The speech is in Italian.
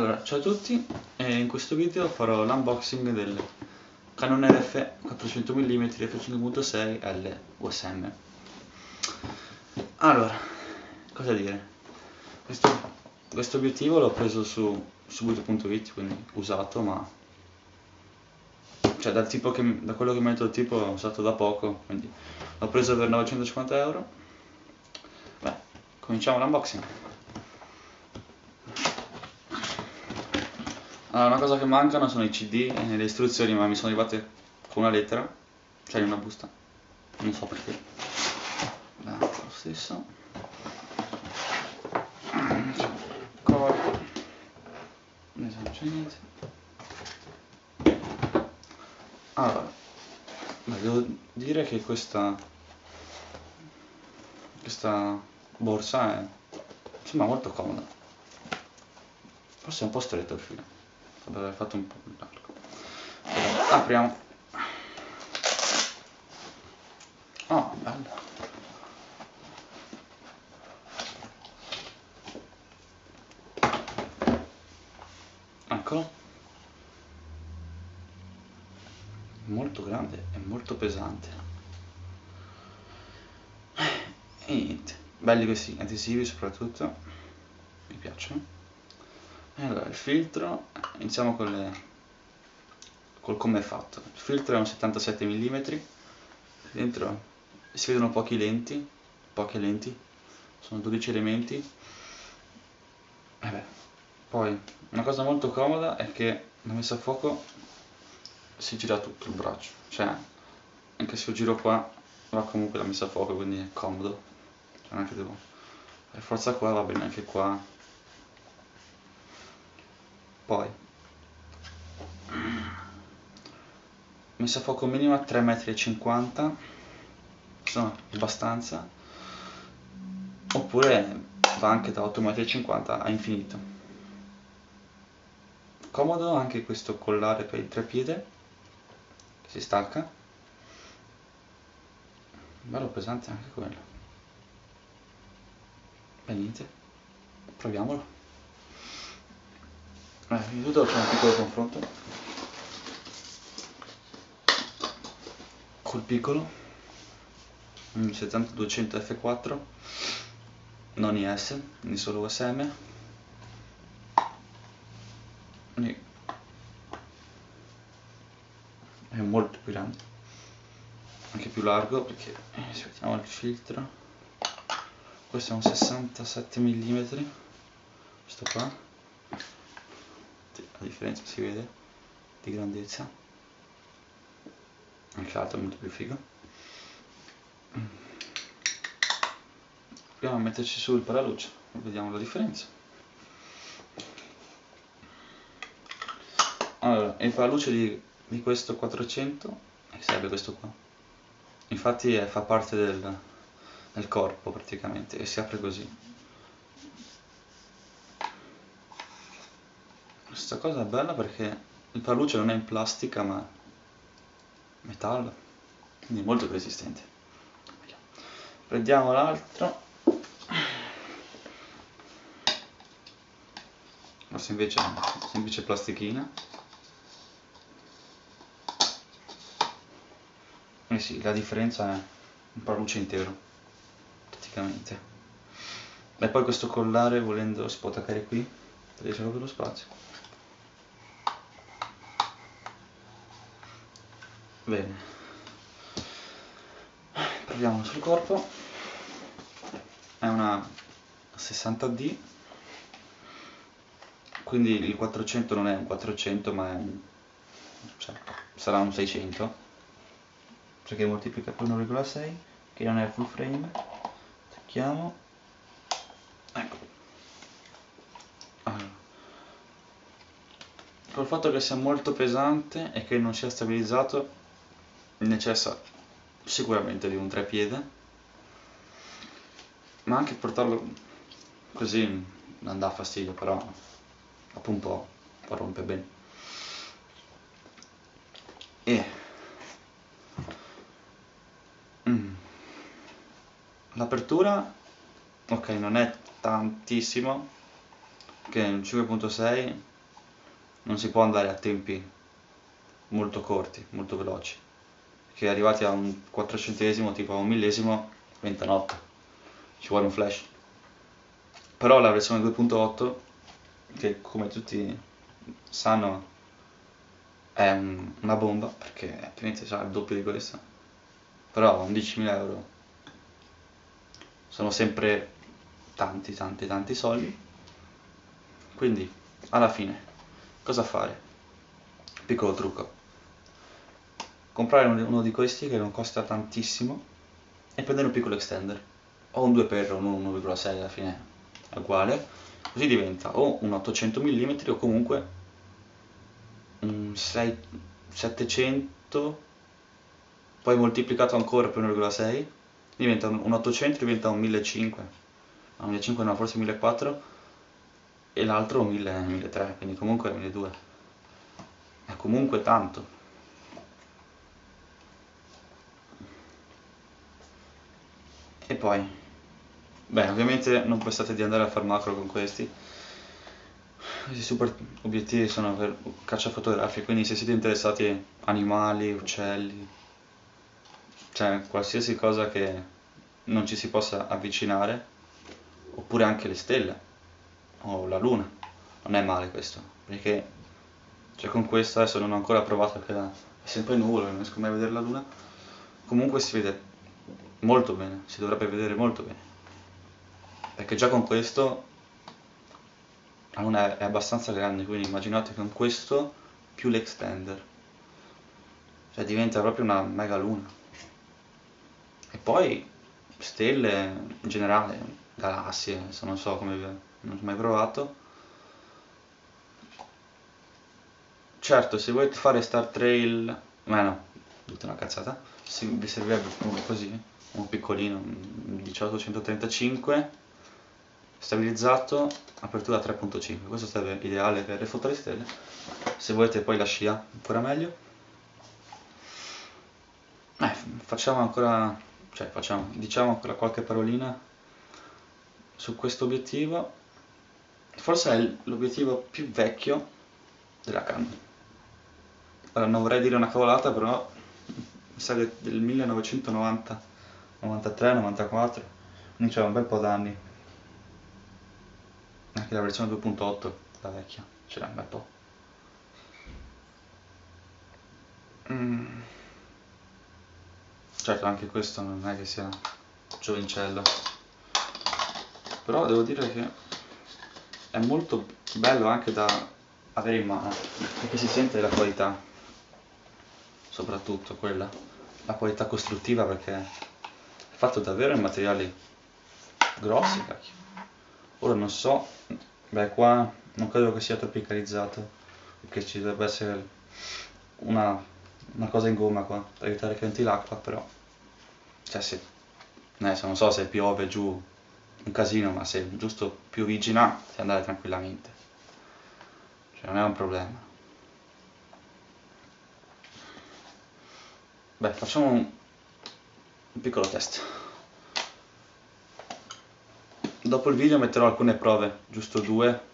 Allora, ciao a tutti, e in questo video farò l'unboxing del Canon RF 400 mm f5.6 L USM. Allora, cosa dire? Questo obiettivo l'ho preso su subito.it, quindi usato, ma cioè da quello che mi ha detto il tipo l'ho usato da poco, quindi l'ho preso per 950 euro. Beh, cominciamo l'unboxing. Allora, una cosa che mancano sono i CD e le istruzioni, ma mi sono arrivate con una lettera, cioè in una busta, non so perché. Lo stesso. Corpo. Non c'è niente. Allora, devo dire che questa borsa è, sembra molto comoda. Forse è un po' stretto il filo, potrebbe aver fatto un po' più largo. Apriamo. Oh, bello. Eccolo. Molto grande e molto pesante. E niente, belli questi adesivi soprattutto, mi piacciono. E allora, il filtro, iniziamo col come è fatto. Il filtro è un 77 mm, dentro si vedono poche lenti, sono 12 elementi. Poi una cosa molto comoda è che la messa a fuoco si gira tutto il braccio, cioè anche se io giro qua va comunque la messa a fuoco, quindi è comodo, cioè non è che devo fare forza qua, va bene anche qua. Poi messa a fuoco minima 3,50 m, sono abbastanza, oppure va anche da 8,50 m a infinito. Comodo anche questo collare per il treppiede, che si stacca, bello pesante anche quello. E niente, proviamolo. In tutto c'è un piccolo confronto col piccolo, un 70-200 f4, non IS, quindi solo USM. È molto più grande, anche più largo, perché aspettiamo il filtro. Questo è un 67 mm, questo qua, la differenza si vede di grandezza, anche l'altro è molto più figo. Proviamo a metterci su il paraluce e vediamo la differenza. Allora, il paraluce di questo 400 sarebbe questo qua, infatti fa parte del corpo praticamente, e si apre così. Questa cosa è bella perché il paraluce non è in plastica ma metallo, quindi molto più resistente. Prendiamo l'altro, questo invece è una semplice plastichina. Eh sì, la differenza è un paraluce intero praticamente. E poi questo collare, volendo, si può attaccare qui, perché c'è proprio lo spazio. Bene, proviamo sul corpo. È una 60D, quindi il 400 non è un 400 ma è cioè, sarà un 600, perché moltiplica per 1,6, che non è full frame. Attacchiamo, ecco. Allora, col fatto che sia molto pesante e che non sia stabilizzato, necessita sicuramente di un treppiede, ma anche portarlo così non dà fastidio, però dopo un po' rompe bene. E l'apertura, ok, non è tantissimo, che è un 5.6, non si può andare a tempi molto corti, molto veloci, che arrivati a un 400esimo, tipo a un millesimo, diventa notte, ci vuole un flash. Però la versione 2.8, che come tutti sanno è una bomba, perché altrimenti sarà il doppio di questa, però 11.000 euro sono sempre tanti tanti tanti soldi, quindi alla fine cosa fare? Piccolo trucco: comprare uno di questi che non costa tantissimo e prendere un piccolo extender, o un 2x o un 1,6, alla fine è uguale, così diventa o un 800 mm o comunque un 700, poi moltiplicato ancora per 1,6 diventa un 800, diventa un 1500, no, 1500 no, forse 1400, e l'altro 1000, 1300, quindi comunque 1200, è comunque tanto. E poi, beh, ovviamente non pensate di andare a far macro con questi super obiettivi sono per caccia fotografica, quindi se siete interessati a animali, uccelli, cioè qualsiasi cosa che non ci si possa avvicinare, oppure anche le stelle o la luna, non è male questo, perché cioè con questo adesso non ho ancora provato, che è sempre nuvolo, non riesco mai a vedere la luna, comunque si vede molto bene, si dovrebbe vedere molto bene, perché già con questo la luna è abbastanza grande, quindi immaginate con questo più l'extender, cioè diventa proprio una mega luna. E poi stelle in generale, galassie, adesso non so come, non ho mai provato. Certo, se volete fare Star Trail, ma no, tutta una cazzata, vi servirebbe uno così, uno piccolino, un 1835, stabilizzato, apertura 3.5, questo sarebbe ideale per le foto alle stelle. Se volete poi la scia, ancora meglio. Facciamo ancora, diciamo ancora qualche parolina su questo obiettivo. Forse è l'obiettivo più vecchio della Canon. Ora non vorrei dire una cavolata, però mi sa che del 1990, 93, 94, quindi c'è un bel po' d'anni. Anche la versione 2.8, la vecchia, c'era un bel po'. Certo, anche questo non è che sia giovincello, però devo dire che è molto bello anche da avere in mano, perché si sente la qualità, soprattutto quella, la qualità costruttiva, perché è fatto davvero in materiali grossi, cacchio. Ora non so, beh, qua non credo che sia tropicalizzato, perché ci dovrebbe essere una cosa in gomma qua per evitare che entri l'acqua, però cioè se adesso non so se piove giù un casino, ma se giusto piovigina si andare tranquillamente, cioè non è un problema. Beh, facciamo un piccolo test. Dopo il video metterò alcune prove, giusto due,